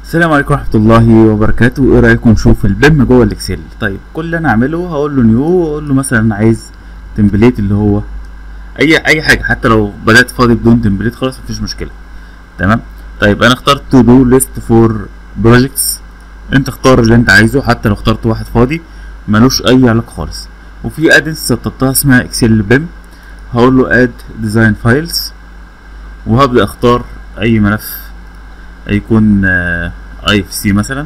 السلام عليكم ورحمة الله وبركاته. ايه رأيكم نشوف البيم جوه الاكسل؟ طيب كل اللي انا اعمله هقول له نيو، واقول له مثلا انا عايز تمبليت اللي هو اي حاجة، حتى لو بدأت فاضي بدون تمبليت خلاص مفيش مشكلة. تمام. طيب انا اخترت تو دو ليست فور بروجكتس. انت اختار اللي انت عايزه، حتى لو اخترت واحد فاضي ملوش اي علاقة خالص. وفي ادنس سطبتها اسمها اكسل بيم، هقول له اد ديزاين فايلز، وهبدأ اختار اي ملف هيكون اي اف سي مثلا.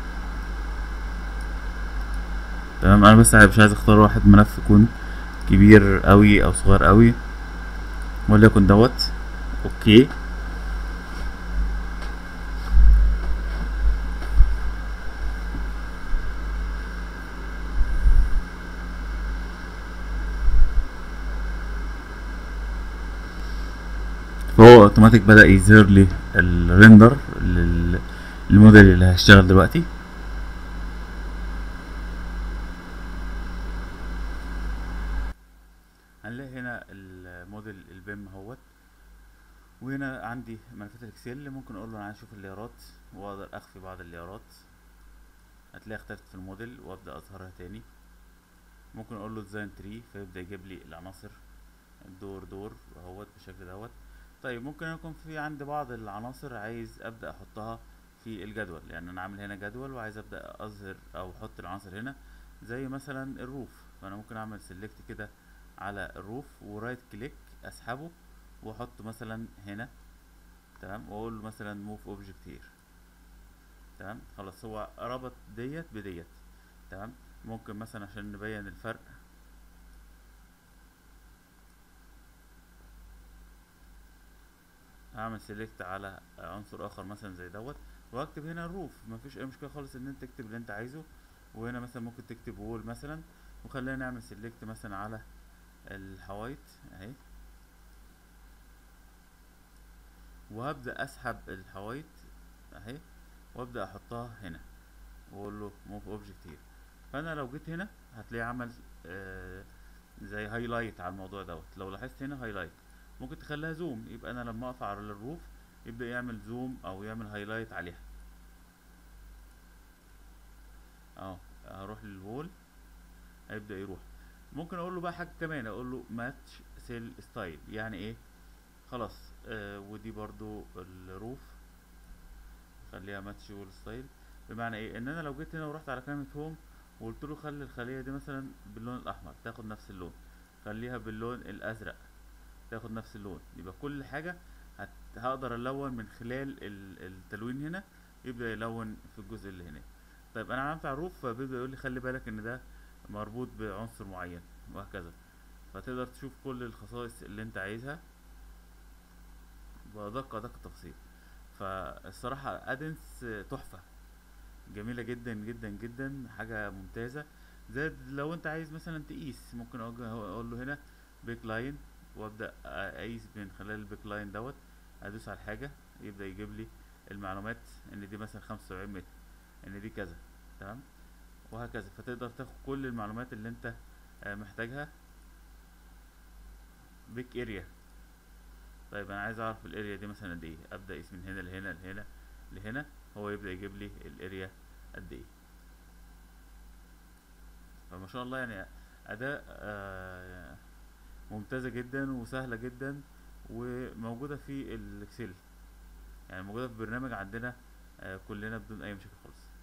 تمام. انا بس مش عايز اختار واحد ملف يكون كبير قوي او صغير قوي، وليكن دوت. اوكي. فهو اوتوماتيك بدأ يظهر لي الريندر للموديل اللي هشتغل دلوقتي. هنلاقي هنا الموديل البيم اهوت، وهنا عندي ملفات الاكسل. ممكن اقول له انا عايز اشوف الليارات واقدر اخفي بعض الليارات، هتلاقي اختفت في الموديل وابدا اظهرها تاني. ممكن اقول له ديزاين تري فيبدا يجيب لي العناصر دور اهوت بالشكل دوت. طيب ممكن يكون في عندي بعض العناصر عايز ابدا احطها في الجدول، يعني انا عامل هنا جدول وعايز ابدا اظهر او احط العناصر هنا، زي مثلا الروف. فانا ممكن اعمل سيلكت كده على الروف ورايت كليك اسحبه واحطه مثلا هنا. تمام. واقول له مثلا موف اوبجكت هير. تمام. خلاص هو ربط ديت بديت. تمام. ممكن مثلا عشان نبين الفرق هعمل سيلكت على عنصر اخر مثلا زي دوت، واكتب هنا الروف. مفيش اي مشكله خالص ان انت تكتب اللي انت عايزه. وهنا مثلا ممكن تكتب وول مثلا، وخلينا نعمل سيلكت مثلا على الحوايط اهي، وهبدا اسحب الحوايط اهي وابدا احطها هنا، واقول له موف اوبجكت هير. فانا لو جيت هنا هتلاقيه عمل زي هايلايت على الموضوع دوت. لو لاحظت هنا هايلايت، ممكن تخليها زوم، يبقى انا لما اقف على الروف يبدا يعمل زوم او يعمل هايلايت عليها. اهو هروح للوول هيبدأ يروح. ممكن اقول له بقى حاجة كمان، اقول له ماتش سيل ستايل. يعني ايه؟ خلاص ودي برضو الروف خليها ماتش وول ستايل. بمعنى ايه؟ ان انا لو جيت هنا ورحت على كلمة هوم وقلت له خلي الخلية دي مثلا باللون الاحمر تاخد نفس اللون، خليها باللون الازرق تاخد نفس اللون، يبقى كل حاجة هقدر الون من خلال التلوين هنا، يبدأ يلون في الجزء اللي هنا. طيب انا علمت على الروف فبيبدأ يقول لي خلي بالك ان ده مربوط بعنصر معين، وهكذا. فتقدر تشوف كل الخصائص اللي انت عايزها بدقة التفصيل. فالصراحة ادنس تحفة، جميلة جدا جدا جدا، حاجة ممتازة. زائد لو انت عايز مثلا تقيس، ممكن اقول له هنا بيك لاين، وابدا اقيس من خلال البيك لاين دوت. ادوس على الحاجة يبدا يجيب لي المعلومات ان دي مثلا 75 متر، ان دي كذا. تمام. وهكذا. فتقدر تاخد كل المعلومات اللي انت محتاجها. بيك اريا. طيب انا عايز اعرف الاريا دي مثلا قد ايه، ابدا اقيس من هنا لهنا لهنا لهنا، هو يبدا يجيب لي الاريا قد ايه. فما شاء الله يعني اداء ممتازة جدا وسهلة جدا، وموجودة في الاكسل، يعني موجودة في برنامج عندنا كلنا بدون اي مشاكل خالص.